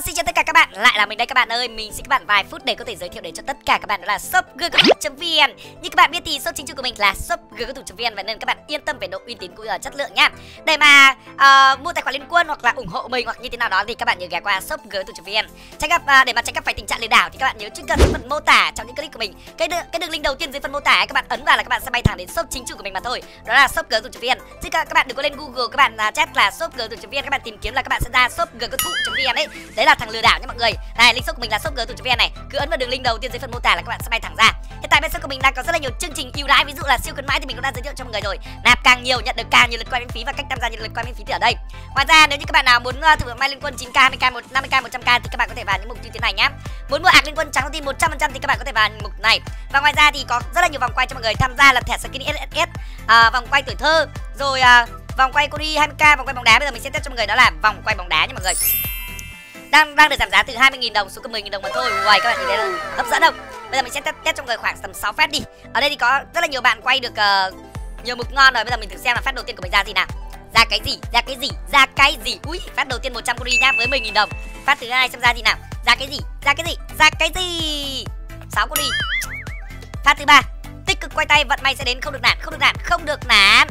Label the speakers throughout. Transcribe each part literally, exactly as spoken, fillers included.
Speaker 1: Vâng, xin chào tất cả các bạn, lại là mình đây các bạn ơi. Mình xin các bạn vài phút để có thể giới thiệu đến cho tất cả các bạn đó là shop g c thủ chấm vn. Như các bạn biết thì shop chính chủ của mình là shop g c thủ chấm vn, và nên các bạn yên tâm về độ uy tín cũng như là chất lượng nhá. Để mà uh, mua tài khoản liên quân hoặc là ủng hộ mình hoặc như thế nào đó thì các bạn nhớ ghé qua shop g c thủ chấm vn. Tránh gặp uh, để mà tránh gặp phải tình trạng lừa đảo thì các bạn nhớ truy cập phần mô tả trong những clip của mình. Cái đường, cái đường link đầu tiên dưới phần mô tả ấy, các bạn ấn vào là các bạn sẽ bay thẳng đến shop chính chủ của mình mà thôi. Đó là shop g c thủ chấm vn. Chứ các, các bạn đừng có lên Google các bạn uh, chat là shop g c thủ chấm vn, các bạn tìm kiếm là các bạn sẽ ra shop g c thủ chấm vn đấy. Đấy là thằng lừa đảo nha mọi người. Này, link shop của mình là shop g c thủ chấm vn này, cứ ấn vào đường link đầu tiên dưới phần mô tả là các bạn sẽ bay thẳng ra. Hiện tại bên shop của mình đang có rất là nhiều chương trình ưu đãi, ví dụ là siêu khuyến mãi thì mình cũng đã giới thiệu cho mọi người rồi. Nạp càng nhiều nhận được càng nhiều lượt quay miễn phí và cách tham gia nhận lượt quay miễn phí thì ở đây. Ngoài ra nếu như các bạn nào muốn uh, thử may liên quân chín k, hai mươi k, năm mươi k, một trăm k thì các bạn có thể vào những mục như thế này nhá. Muốn mua ạc liên quân trắng thông tin một trăm phần trăm thì các bạn có thể vào mục này. Và ngoài ra thì có rất là nhiều vòng quay cho mọi người tham gia, là thẻ skin ét ét ét, uh, vòng quay tuổi thơ, rồi uh, vòng quay Cody hai mươi k, vòng quay bóng đá. Bây giờ mình sẽ test cho mọi người đó là vòng quay bóng đá nha mọi người. Đang đang được giảm giá từ hai mươi nghìn đồng xuống còn mười nghìn đồng mà thôi. Uầy, các bạn nhìn thấy là hấp dẫn không? Bây giờ mình sẽ test, test cho mọi người khoảng tầm sáu phát đi. Ở đây thì có rất là nhiều bạn quay được uh, nhiều mục ngon rồi. Bây giờ mình thử xem là phát đầu tiên của mình ra gì nào. Ra cái gì? Ra cái gì? Ra cái gì? Ui, phát đầu tiên một trăm Cody nhá với mười nghìn đồng. Phát thứ hai xem ra gì nào. Ra cái gì? Ra cái gì? Ra cái gì? sáu Cody. Phát thứ ba, tích cực quay tay vận may sẽ đến, không được nản, không được nản, không được nản.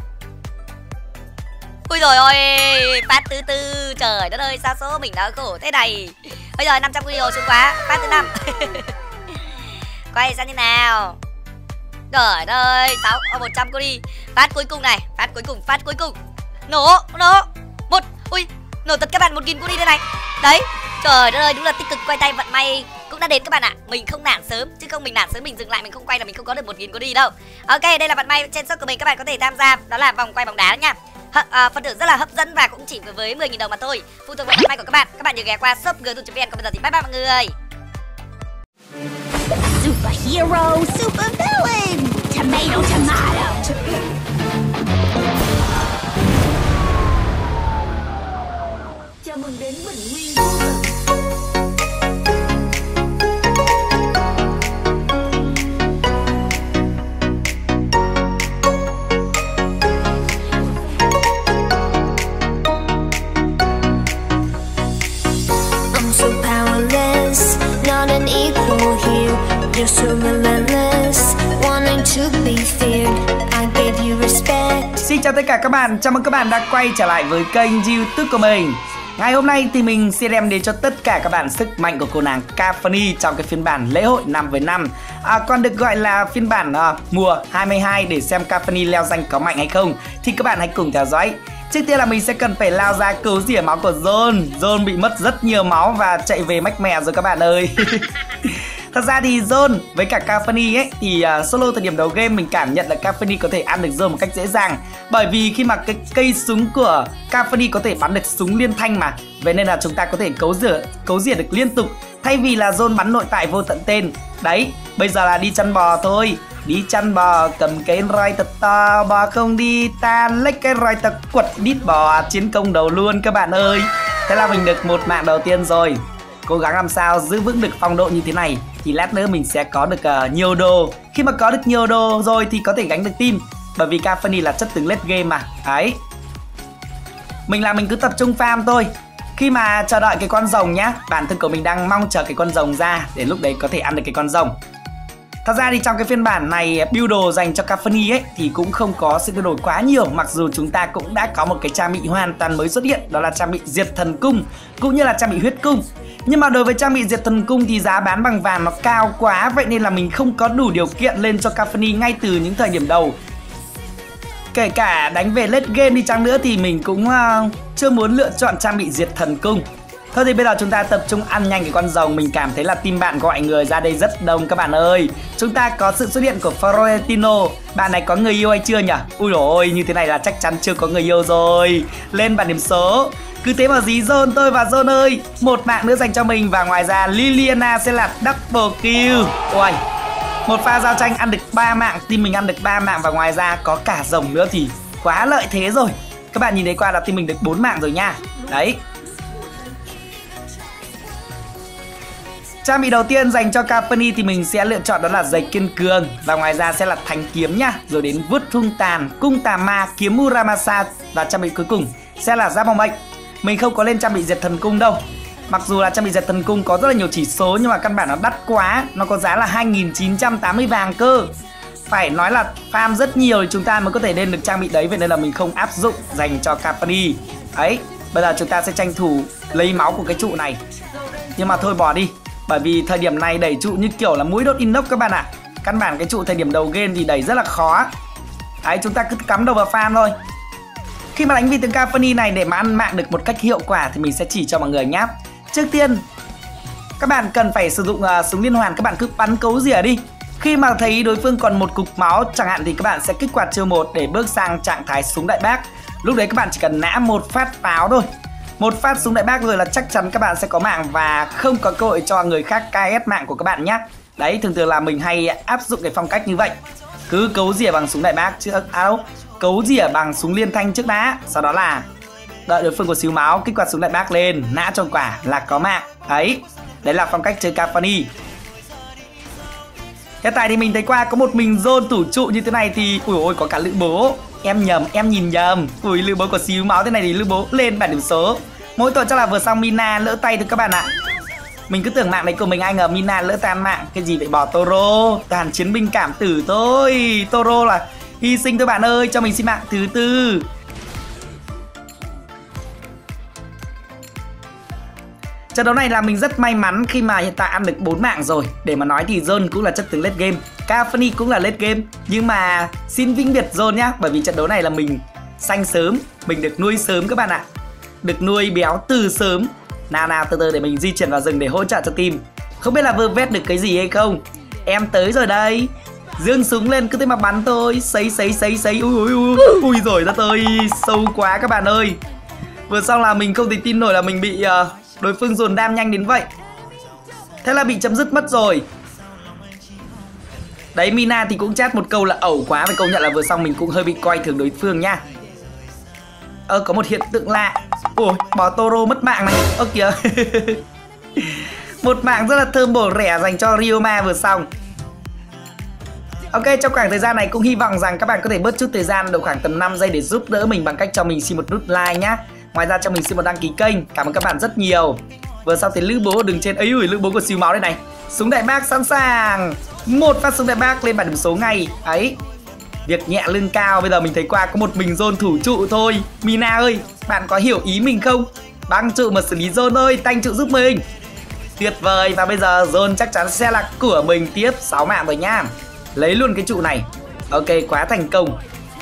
Speaker 1: Ui rồi ôi, phát thứ tư, trời đất ơi, sao số mình đã khổ thế này. Bây giờ năm trăm Cody xuống quá. Phát thứ năm. Quay sang như nào. Trời đất ơi, sáu một trăm Cody. Phát cuối cùng này, phát cuối cùng, phát cuối cùng. Nổ, nổ. Một, ui, nổ thật các bạn, một nghìn Cody đây này. Đấy, trời đất ơi, đúng là tích cực quay tay vận may cũng đã đến các bạn ạ. Mình không nản sớm, chứ không mình nản sớm mình dừng lại mình không quay là mình không có được một nghìn Cody đâu. Ok, đây là vận may trên shop của mình, các bạn có thể tham gia, đó là vòng quay bóng đá nha. À, phần thưởng rất là hấp dẫn và cũng chỉ với mười nghìn đồng mà thôi. Phụ thuộc vào vận may của các bạn. Các bạn nhớ ghé qua shop g c thủ chấm vn. Còn bây giờ thì bye bye mọi người.
Speaker 2: Superhero, super villain, tomato, tomato. Chào mừng đến Bình Nguyên Vô Cực. You're so relentless, wanting to be feared. I gave you respect.
Speaker 3: Xin chào tất cả các bạn, chào mừng các bạn đã quay trở lại với kênh YouTube của mình. Ngày hôm nay thì mình sẽ đem đến cho tất cả các bạn sức mạnh của cô nàng Caphanie trong cái phiên bản lễ hội năm với năm, à, còn được gọi là phiên bản uh, mùa hai mươi hai. Để xem Caphanie leo danh có mạnh hay không thì các bạn hãy cùng theo dõi. Trước tiên là mình sẽ cần phải lao ra cứu rỉa máu của John. John bị mất rất nhiều máu và chạy về mách mẹ rồi các bạn ơi. Thật ra thì John với cả Caphanie ấy thì uh, solo thời điểm đầu game mình cảm nhận là Caphanie có thể ăn được John một cách dễ dàng. Bởi vì khi mà cái cây súng của Caphanie có thể bắn được súng liên thanh mà. Vậy nên là chúng ta có thể cấu rỉa, cấu rỉa được liên tục, thay vì là John bắn nội tại vô tận tên. Đấy, bây giờ là đi chăn bò thôi. Đi chăn bò, cầm cái roi thật to, bò không đi, ta lấy cái roi ta quật đít bò, chiến công đầu luôn các bạn ơi. Thế là mình được một mạng đầu tiên rồi. Cố gắng làm sao giữ vững được phong độ như thế này thì lát nữa mình sẽ có được uh, nhiều đồ. Khi mà có được nhiều đồ rồi thì có thể gánh được team. Bởi vì Caphanie là chất tướng late game mà. Đấy, mình là mình cứ tập trung farm thôi. Khi mà chờ đợi cái con rồng nhá, bản thân của mình đang mong chờ cái con rồng ra để lúc đấy có thể ăn được cái con rồng. Thật ra thì trong cái phiên bản này build đồ dành cho Caphanie ấy thì cũng không có sự thay đổi quá nhiều. Mặc dù chúng ta cũng đã có một cái trang bị hoàn toàn mới xuất hiện, đó là trang bị diệt thần cung cũng như là trang bị huyết cung. Nhưng mà đối với trang bị diệt thần cung thì giá bán bằng vàng nó cao quá, vậy nên là mình không có đủ điều kiện lên cho Caphanie ngay từ những thời điểm đầu. Kể cả đánh về late game đi chăng nữa thì mình cũng uh, chưa muốn lựa chọn trang bị diệt thần cung. Thôi thì bây giờ chúng ta tập trung ăn nhanh cái con rồng. Mình cảm thấy là team bạn gọi người ra đây rất đông các bạn ơi. Chúng ta có sự xuất hiện của Florentino. Bạn này có người yêu hay chưa nhỉ? Ui dồi ôi, như thế này là chắc chắn chưa có người yêu rồi. Lên bảng điểm số. Cứ thế mà dí John tôi và John ơi. Một mạng nữa dành cho mình. Và ngoài ra Liliana sẽ là double kill. Ui, một pha giao tranh ăn được ba mạng, team mình ăn được ba mạng. Và ngoài ra có cả rồng nữa thì quá lợi thế rồi. Các bạn nhìn thấy qua là team mình được bốn mạng rồi nha. Đấy, trang bị đầu tiên dành cho Caphanie thì mình sẽ lựa chọn đó là giày kiên cường. Và ngoài ra sẽ là thanh kiếm nhá. Rồi đến vuốt hung tàn, cung tà ma, kiếm Muramasa. Và trang bị cuối cùng sẽ là giáp bóng mệnh. Mình không có lên trang bị diệt thần cung đâu. Mặc dù là trang bị giật thần cung có rất là nhiều chỉ số nhưng mà căn bản nó đắt quá. Nó có giá là hai nghìn chín trăm tám mươi vàng cơ. Phải nói là farm rất nhiều thì chúng ta mới có thể lên được trang bị đấy. Vậy nên là mình không áp dụng dành cho Cavani. Ấy, bây giờ chúng ta sẽ tranh thủ lấy máu của cái trụ này. Nhưng mà thôi bỏ đi. Bởi vì thời điểm này đẩy trụ như kiểu là mũi đốt inox các bạn ạ. Căn bản cái trụ thời điểm đầu game thì đẩy rất là khó. Đấy, chúng ta cứ cắm đầu vào farm thôi. Khi mà đánh vị tướng Cavani này để mà ăn mạng được một cách hiệu quả thì mình sẽ chỉ cho mọi người nhé. Trước tiên, các bạn cần phải sử dụng uh, súng liên hoàn. Các bạn cứ bắn cấu rỉa đi. Khi mà thấy đối phương còn một cục máu chẳng hạn thì các bạn sẽ kích hoạt chiêu một để bước sang trạng thái súng đại bác. Lúc đấy các bạn chỉ cần nã một phát pháo thôi. Một phát súng đại bác rồi là chắc chắn các bạn sẽ có mạng và không có cơ hội cho người khác ca ép mạng của các bạn nhé. Đấy, thường thường là mình hay áp dụng cái phong cách như vậy. Cứ cấu rỉa bằng súng đại bác trước, à đâu, cấu rỉa bằng súng liên thanh trước đã. Sau đó là đợi đối phương có xíu máu, kích hoạt súng đại bác lên, nã cho quả là có mạng. Đấy, đấy là phong cách chơi Cavani. Hiện tại thì mình thấy qua có một mình zone tủ trụ như thế này thì ui ôi có cả lữ bố. Em nhầm, em nhìn nhầm. Ui lữ bố có xíu máu thế này thì lữ bố lên bản điểm số. Mỗi tội chắc là vừa xong Mina lỡ tay thôi các bạn ạ. Mình cứ tưởng mạng đấy của mình, ai ngờ Mina lỡ tan mạng. Cái gì vậy, bỏ Toro, toàn chiến binh cảm tử thôi. Toro là hy sinh thôi bạn ơi, cho mình xin mạng thứ tư. Trận đấu này là mình rất may mắn khi mà hiện tại ăn được bốn mạng rồi. Để mà nói thì Zone cũng là chất tướng late game, Cavani cũng là late game. Nhưng mà xin vĩnh biệt Zone nhá. Bởi vì trận đấu này là mình xanh sớm, mình được nuôi sớm các bạn ạ. Được nuôi béo từ sớm. Nào nào từ từ để mình di chuyển vào rừng để hỗ trợ cho team. Không biết là vơ vét được cái gì hay không. Em tới rồi đây. Dương súng lên cứ thế mà bắn thôi. Sấy sấy sấy sấy. Ui ui ui. Ui rồi đất ơi. Sâu quá các bạn ơi. Vừa xong là mình không thể tin nổi là mình bị uh, đối phương dồn đam nhanh đến vậy. Thế là bị chấm dứt mất rồi. Đấy, Mina thì cũng chat một câu là ẩu quá. Phải công nhận là vừa xong mình cũng hơi bị coi thường đối phương nha. Ơ có một hiện tượng lạ. Ôi bỏ Toro mất mạng này. Ơ kìa. Một mạng rất là thơm bổ rẻ dành cho Ryoma vừa xong. Ok, trong khoảng thời gian này cũng hy vọng rằng các bạn có thể bớt chút thời gian, độ khoảng tầm năm giây để giúp đỡ mình bằng cách cho mình xin một nút like nhá. Ngoài ra cho mình xin một đăng ký kênh. Cảm ơn các bạn rất nhiều. Vừa sau thì lữ bố đứng trên ấy ui, lữ bố có xíu máu đây này. Súng đại bác sẵn sàng. Một phát súng đại bác lên bản điểm số ngay. Ấy, việc nhẹ lương cao. Bây giờ mình thấy qua có một mình zone thủ trụ thôi. Mina ơi, bạn có hiểu ý mình không? Băng trụ mà xử lý zone ơi, tanh trụ giúp mình. Tuyệt vời. Và bây giờ zone chắc chắn sẽ là của mình tiếp. Sáu mạng rồi nha. Lấy luôn cái trụ này. Ok, quá thành công.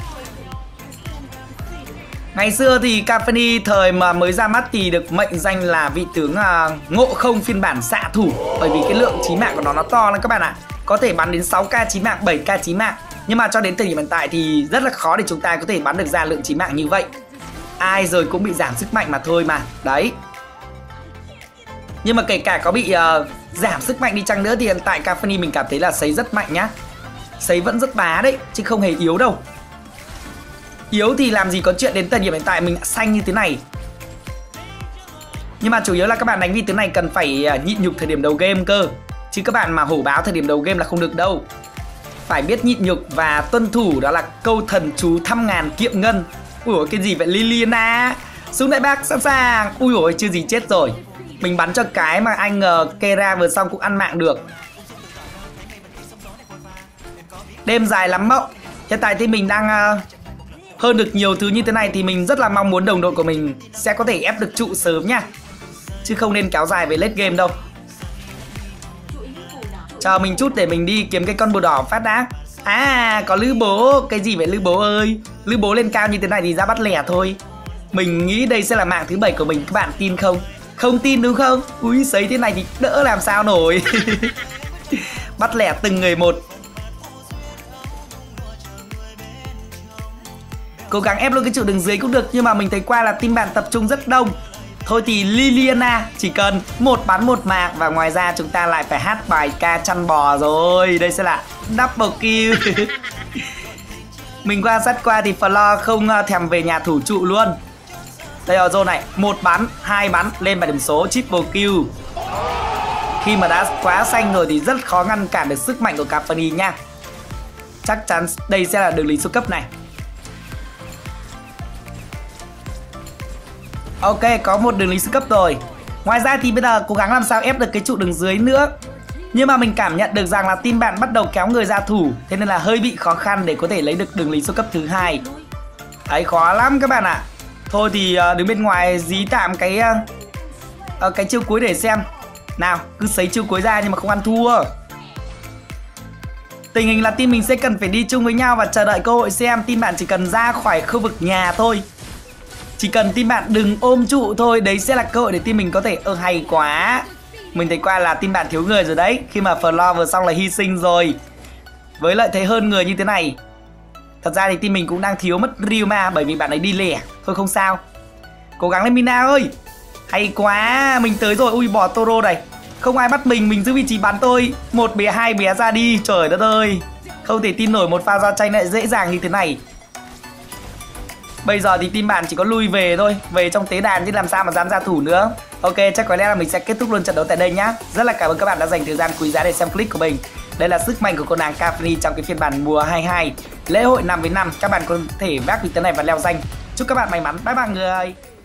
Speaker 3: Ngày xưa thì Cavani thời mà mới ra mắt thì được mệnh danh là vị tướng uh, ngộ không phiên bản xạ thủ. Bởi vì cái lượng chí mạng của nó nó to lắm các bạn ạ. Có thể bắn đến sáu k chí mạng, bảy k chí mạng. Nhưng mà cho đến thời điểm hiện tại thì rất là khó để chúng ta có thể bắn được ra lượng chí mạng như vậy. Ai rồi cũng bị giảm sức mạnh mà thôi mà. Đấy. Nhưng mà kể cả có bị uh, giảm sức mạnh đi chăng nữa thì hiện tại Cavani mình cảm thấy là sấy rất mạnh nhá. Sấy vẫn rất bá đấy, chứ không hề yếu đâu. Yếu thì làm gì có chuyện đến thời điểm hiện tại mình đã xanh như thế này. Nhưng mà chủ yếu là các bạn đánh vị tướng này cần phải nhịn nhục thời điểm đầu game cơ. Chứ các bạn mà hổ báo thời điểm đầu game là không được đâu. Phải biết nhịn nhục và tuân thủ, đó là câu thần chú thăm ngàn kiệm ngân. Ui ôi cái gì vậy Liliana. Súng đại bác sẵn sàng. Ui ôi chưa gì chết rồi. Mình bắn cho cái mà anh ngờ Kera vừa xong cũng ăn mạng được. Đêm dài lắm mộng. Hiện tại thì mình đang uh, hơn được nhiều thứ như thế này thì mình rất là mong muốn đồng đội của mình sẽ có thể ép được trụ sớm nha. Chứ không nên kéo dài về late game đâu. Chờ mình chút để mình đi kiếm cái con bồ đỏ phát đã. À có lữ bố. Cái gì vậy lữ bố ơi. Lữ bố lên cao như thế này thì ra bắt lẻ thôi. Mình nghĩ đây sẽ là mạng thứ bảy của mình. Các bạn tin không? Không tin đúng không? Úi sấy thế này thì đỡ làm sao nổi. Bắt lẻ từng người một. Cố gắng ép luôn cái trụ đường dưới cũng được. Nhưng mà mình thấy qua là team bạn tập trung rất đông. Thôi thì Liliana chỉ cần một bắn một mạng. Và ngoài ra chúng ta lại phải hát bài ca chăn bò rồi. Đây sẽ là double kill. Mình quan sát qua thì Flo không thèm về nhà thủ trụ luôn. Đây ở zone này, một bắn, hai bắn lên bản điểm số triple kill. Khi mà đã quá xanh rồi thì rất khó ngăn cản được sức mạnh của Cavani nha. Chắc chắn đây sẽ là đường lý số cấp này. Ok, có một đường lý siêu cấp rồi. Ngoài ra thì bây giờ cố gắng làm sao ép được cái trụ đường dưới nữa. Nhưng mà mình cảm nhận được rằng là team bạn bắt đầu kéo người ra thủ, thế nên là hơi bị khó khăn để có thể lấy được đường lính số cấp thứ hai. Ấy khó lắm các bạn ạ. À. Thôi thì uh, đứng bên ngoài dí tạm cái uh, uh, cái chiêu cuối để xem. Nào, cứ sấy chiêu cuối ra nhưng mà không ăn thua. Tình hình là team mình sẽ cần phải đi chung với nhau và chờ đợi cơ hội xem. Team bạn chỉ cần ra khỏi khu vực nhà thôi. Chỉ cần team bạn đừng ôm trụ thôi, đấy sẽ là cơ hội để team mình có thể ơ hay quá. Mình thấy qua là team bạn thiếu người rồi đấy. Khi mà Floor vừa xong là hy sinh rồi. Với lợi thế hơn người như thế này. Thật ra thì team mình cũng đang thiếu mất Ryuma bởi vì bạn ấy đi lẻ. Thôi không sao. Cố gắng lên Mina ơi. Hay quá, mình tới rồi. Ui bỏ Toro này. Không ai bắt mình, mình giữ vị trí bắn tôi. Một bé hai bé ra đi, trời đất ơi. Không thể tin nổi một pha giao tranh lại dễ dàng như thế này. Bây giờ thì team bạn chỉ có lui về thôi, về trong tế đàn chứ làm sao mà dám ra thủ nữa. Ok, chắc có lẽ là mình sẽ kết thúc luôn trận đấu tại đây nhá. Rất là cảm ơn các bạn đã dành thời gian quý giá để xem clip của mình. Đây là sức mạnh của cô nàng Caphanie trong cái phiên bản mùa hai mươi hai lễ hội năm với năm. Các bạn có thể vác vị tấn này và leo danh. Chúc các bạn may mắn. Bye bye người.